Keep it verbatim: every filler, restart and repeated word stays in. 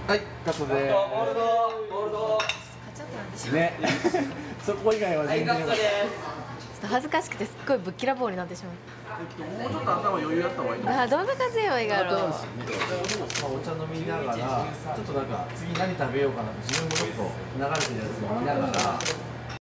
はい、カットでーゴールドゴールドす。ね、そこ以外は全然。 はい、カットです。 ちょっと恥ずかしくてすっごいぶっきらぼうになってしまう。 もうちょっと頭余裕あった方がいいと思う。 あ、どんな感じでいいがろう。 お茶飲みながら、ちょっとなんか次何食べようかなと自分もちょっと流れてるやつを見ながら。